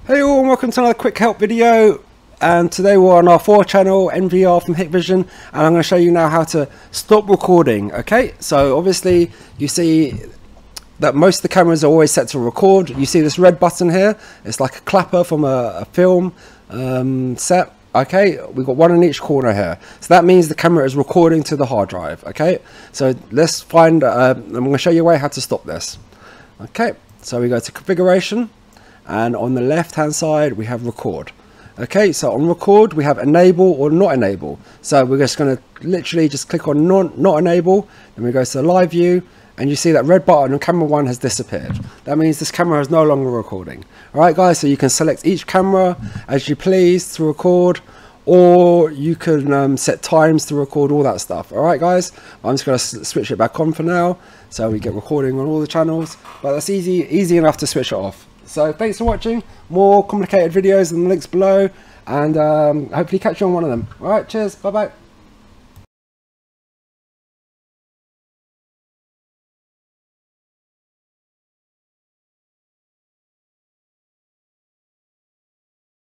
Hey all, and welcome to another quick help video. And today we're on our 4-channel NVR from Hikvision, and I'm going to show you now how to stop recording. Okay, so obviously you see that most of the cameras are always set to record. You see this red button here, it's like a clapper from a film set. Okay, we've got one in each corner here, so that means the camera is recording to the hard drive. Okay, so let's find I'm going to show you a way how to stop this. Okay, so we go to configuration, and on the left hand side we have record. Okay, so on record we have enable or not enable. So we're just going to literally just click on not enable, then we go to the live view, and you see that red button on camera 1 has disappeared. That means this camera is no longer recording. Alright guys, so you can select each camera as you please to record, or you can set times to record, all that stuff. Alright guys, I'm just going to switch it back on for now, so we get recording on all the channels, but that's easy enough to switch it off. So thanks for watching. More complicated videos in the links below, and hopefully catch you on one of them. Alright, cheers, bye bye.